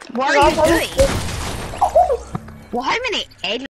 What are you doing? Well, how many eggs